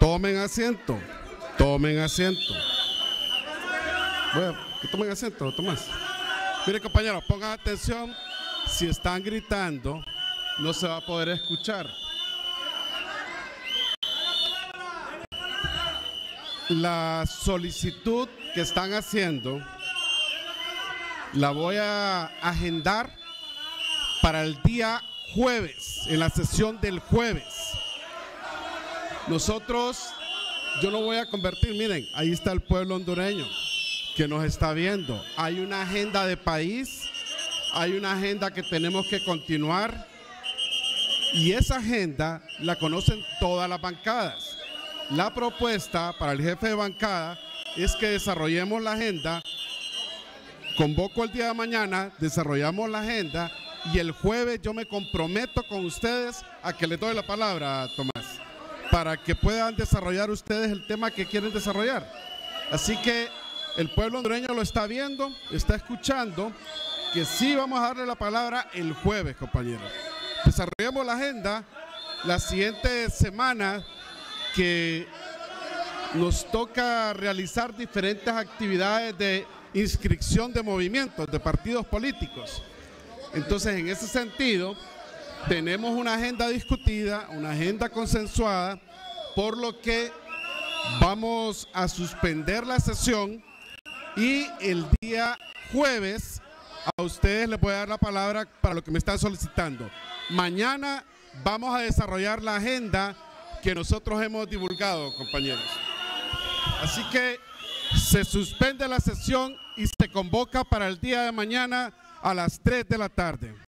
Tomen asiento, tomen asiento. Bueno, que tomen asiento, Tomás. Miren, compañeros, pongan atención. Si están gritando, no se va a poder escuchar. La solicitud que están haciendo la voy a agendar para el día jueves, en la sesión del jueves. Yo no voy a convertir, miren, ahí está el pueblo hondureño que nos está viendo. Hay una agenda de país, hay una agenda que tenemos que continuar y esa agenda la conocen todas las bancadas. La propuesta para el jefe de bancada es que desarrollemos la agenda. Convoco el día de mañana, desarrollamos la agenda y el jueves yo me comprometo con ustedes a que les doy la palabra, Tomás, para que puedan desarrollar ustedes el tema que quieren desarrollar. Así que el pueblo hondureño lo está viendo, está escuchando, que sí vamos a darle la palabra el jueves, compañeros. Desarrollemos la agenda la siguiente semana, que nos toca realizar diferentes actividades de inscripción de movimientos, de partidos políticos. Entonces, en ese sentido, tenemos una agenda discutida, una agenda consensuada, por lo que vamos a suspender la sesión y el día jueves a ustedes les voy a dar la palabra para lo que me están solicitando. Mañana vamos a desarrollar la agenda que nosotros hemos divulgado, compañeros. Así que se suspende la sesión y se convoca para el día de mañana a las 3 de la tarde.